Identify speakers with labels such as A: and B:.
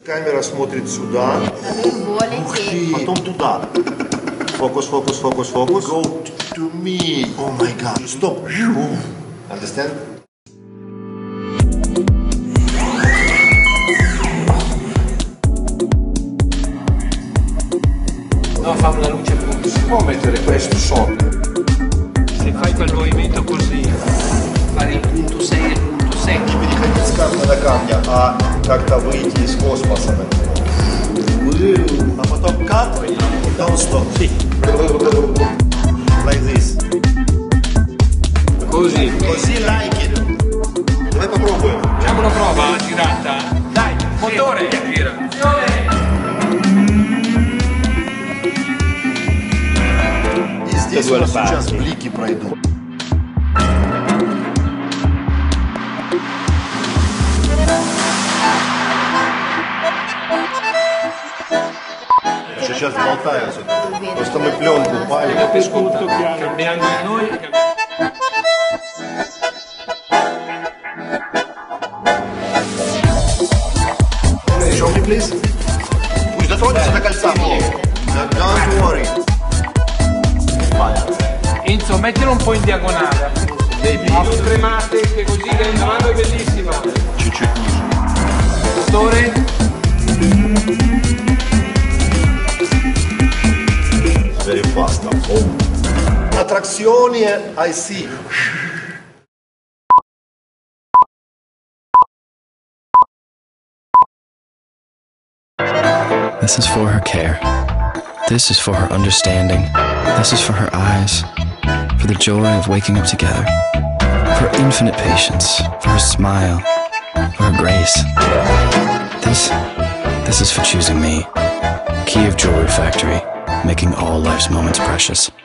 A: Камера смотрит сюда. Ух ты. Потом туда. Фокус, фокус, фокус, фокус. Go to me. Oh my god. Stop. Understand?
B: No, fa una luce punto. Si può mettere questo sotto. Se fai quel movimento così, fare il punto 6 e il punto 7.
A: Не переходить с камня на камня, а как-то выйти из космоса. А потом cut, don't stop. Like this.
B: Così.
A: Così like it. Давай попробуем.
B: Facciamo una prova girata. Dai, motore. Gira.
A: И здесь у нас сейчас блики пройдут. Сейчас болтаются. Просто мы пленку пали.
B: Cambiando noi.
A: Show me, please. Пусть дотронется до кольца. Don't worry.
B: Enzo, mettilo un po' in diagonale. A stremate che così davanti è bellissima.
A: Чуть-чуть ниже.
B: Motore.
A: Very fast. Oh. Attrazioni, I see.
C: This is for her care. This is for her understanding. This is for her eyes. For the joy of waking up together. For her infinite patience. For her smile. For her grace. This is for choosing me. Kiev Jewelry Factory. Making all life's moments precious.